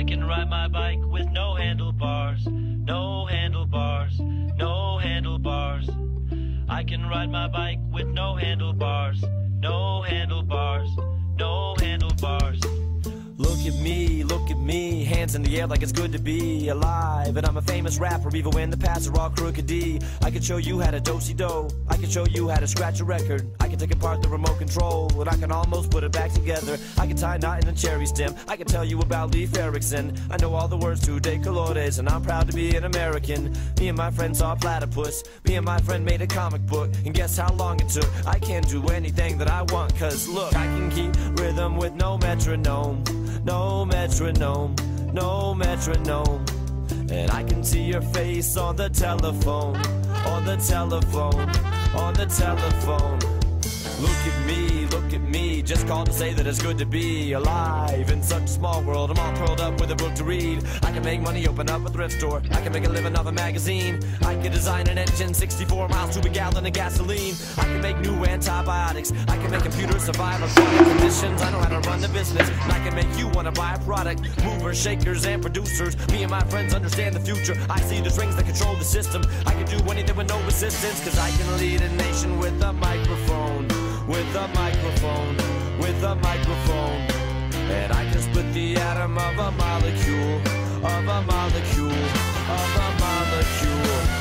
can ride my bike with no handlebars, no handlebars, no handlebars. I can ride my bike with no handlebars, no handlebars, no handlebars. Look at me, hands in the air like it's good to be alive. And I'm a famous rapper, even when the paths are all crooked D. I can show you how to do-si-do, I can show you how to scratch a record. I can take apart the remote control, and I can almost put it back together. I can tie a knot in a cherry stem, I can tell you about Leif Erikson. I know all the words to De Colores, and I'm proud to be an American. Me and my friend saw a platypus, me and my friend made a comic book, and guess how long it took? I can do anything that I want, cause look, I can keep rhythm with no metronome. No metronome, no metronome. And I can see your face on the telephone, on the telephone, on the telephone. Look at me, just called to say that it's good to be alive in such a small world. I'm all curled up with a book to read. I can make money, open up a thrift store. I can make a living off a magazine. I can design an engine, 64 miles to a gallon of gasoline. I can make new antibiotics. I can make computers survive aquatic conditions. I know how to run the business, and I can make you want to buy a product. Movers, shakers, and producers. Me and my friends understand the future. I see the strings that control the system. I can do anything with no resistance, cause I can lead a nation with a microphone. With a microphone, with a microphone. And I can split the atom of a molecule, of a molecule, of a molecule.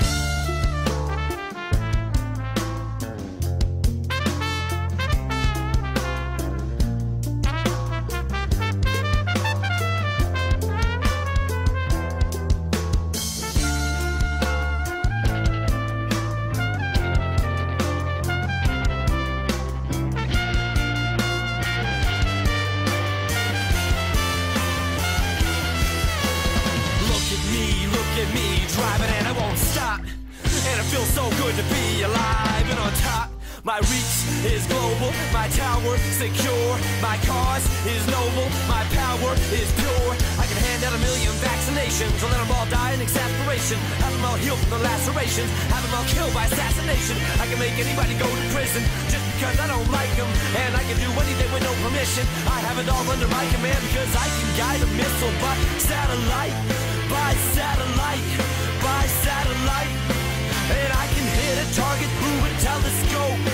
Look at me, driving and I won't stop. And it feels so good to be alive and on top. My reach is global, my tower secure. My cause is noble, my power is pure. I can hand out 1 million vaccinations, or let them all die in exasperation. Have them all healed from the lacerations, have them all killed by assassination. I can make anybody go to prison just because I don't like them. And I can do anything with no permission. I have it all under my command because I can guide a missile by satellite. By satellite, by satellite. And I can hit a target through a telescope.